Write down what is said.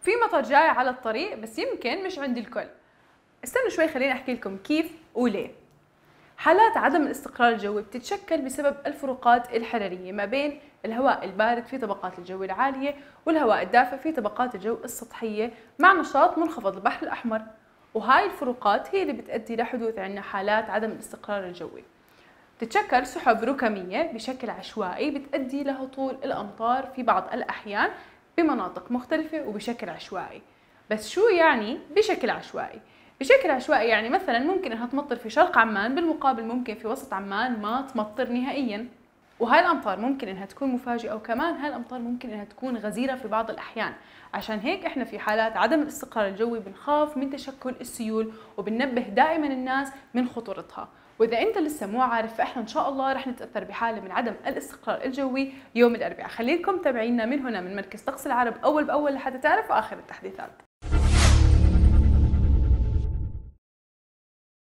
في مطر جاي على الطريق بس يمكن مش عند الكل. استنوا شوي خليني أحكي لكم كيف وليه. حالات عدم الاستقرار الجوي بتتشكل بسبب الفروقات الحرارية ما بين الهواء البارد في طبقات الجو العالية والهواء الدافئ في طبقات الجو السطحية مع نشاط منخفض البحر الأحمر، وهاي الفروقات هي اللي بتؤدي لحدوث عنا حالات عدم الاستقرار الجوي. تتشكل سحب ركامية بشكل عشوائي بتؤدي لهطول الأمطار في بعض الأحيان بمناطق مختلفة وبشكل عشوائي. بس شو يعني بشكل عشوائي؟ بشكل عشوائي يعني مثلا ممكن انها تمطر في شرق عمان بالمقابل ممكن في وسط عمان ما تمطر نهائيا، وهاي الامطار ممكن انها تكون مفاجئة، وكمان هاي الامطار ممكن انها تكون غزيرة في بعض الاحيان. عشان هيك احنا في حالات عدم الاستقرار الجوي بنخاف من تشكل السيول وبننبه دائما الناس من خطورتها. واذا انت لسه مو عارف فاحنا ان شاء الله رح نتاثر بحاله من عدم الاستقرار الجوي يوم الاربعاء. خليكم تابعينا من هنا من مركز طقس العرب اول باول لحتى تعرفوا اخر التحديثات.